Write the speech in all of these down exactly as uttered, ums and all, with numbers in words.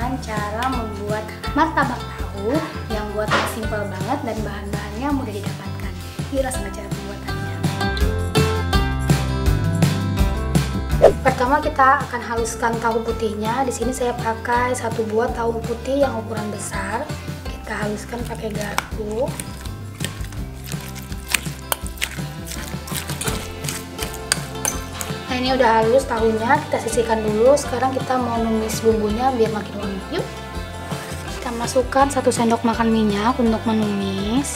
dengan cara membuat martabak tahu yang buatnya simpel banget dan bahan-bahannya mudah didapatkan. Yuk langsung cara pembuatannya. Pertama kita akan haluskan tahu putihnya. Di sini saya pakai satu buah tahu putih yang ukuran besar. Kita haluskan pakai garpu. Nah, ini udah halus tahunya, kita sisihkan dulu. Sekarang kita mau numis bumbunya biar makin wangi. Yuk. Kita masukkan satu sendok makan minyak untuk menumis.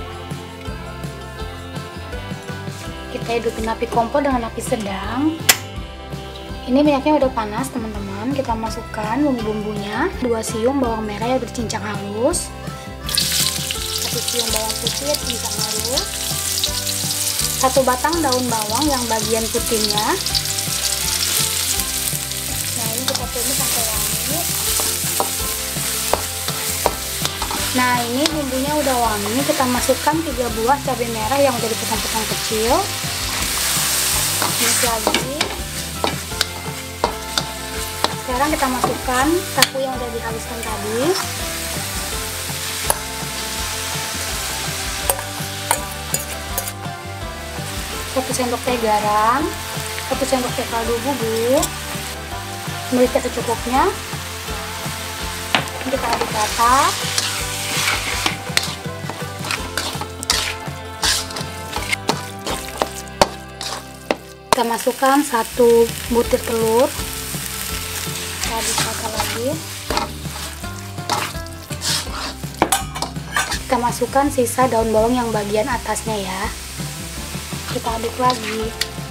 Kita hidupin api kompor dengan api sedang. Ini minyaknya udah panas, teman-teman. Kita masukkan bumbu-bumbunya. Dua siung bawang merah yang bercincang halus. Satu siung bawang putih yang bercincang halus. Satu batang daun bawang yang bagian putihnya. Nah, ini kita tumis sampai wangi. Nah, ini bumbunya udah wangi. Kita masukkan tiga buah cabai merah yang udah dipotong-potong kecil. Tumis lagi. Sekarang kita masukkan tahu yang udah dihaluskan tadi. Satu sendok teh garam, satu sendok teh kaldu bubuk, merica secukupnya. Kita aduk rata. Kita masukkan satu butir telur. Kita aduk rata lagi. Kita masukkan sisa daun bawang yang bagian atasnya ya. Kita aduk lagi.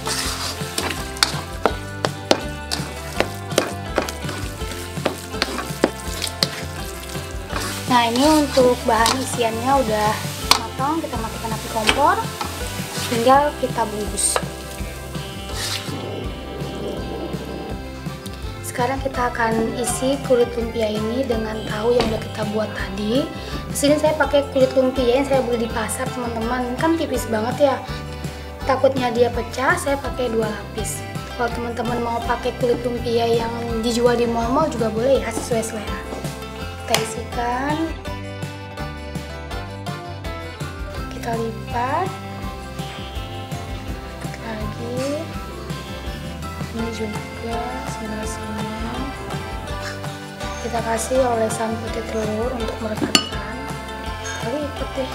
Nah, ini untuk bahan isiannya udah matang. Kita matikan api kompor, tinggal kita bungkus. Sekarang kita akan isi kulit lumpia ini dengan tahu yang udah kita buat tadi. Di sini saya pakai kulit lumpia yang saya beli di pasar, teman-teman. Kan tipis banget ya. Takutnya dia pecah, saya pakai dua lapis. Kalau teman-teman mau pakai kulit lumpia yang dijual di mall-mall juga boleh ya, sesuai selera. Kita isikan. Kita lipat. Lagi. Ini juga sebelah sini. Kita kasih olesan putih telur untuk merekatkan. Kita lipat deh.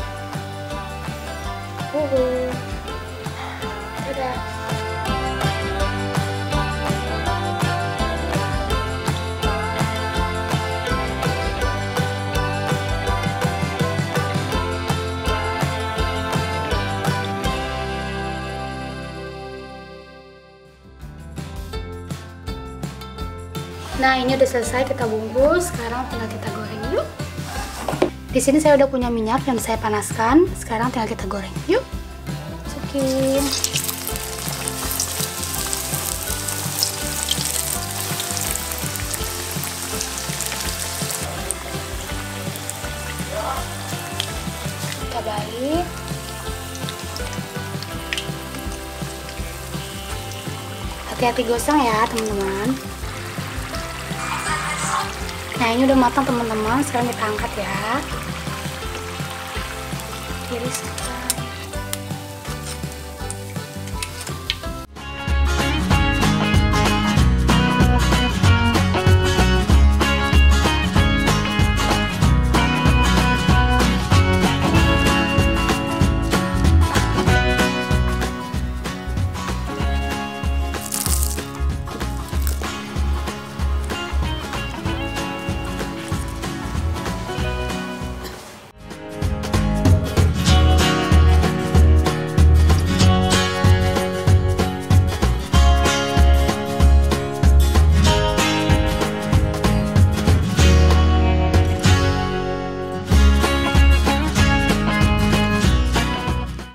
Uhuh. Dadah. Nah, ini udah selesai kita bungkus. Sekarang tinggal kita goreng yuk. Di sini saya udah punya minyak yang saya panaskan. Sekarang tinggal kita goreng yuk. Masukin. Kita balik. Hati-hati gosong ya, teman-teman. Nah, ini udah matang, teman-teman. Sekarang kita angkat ya. Tiris kita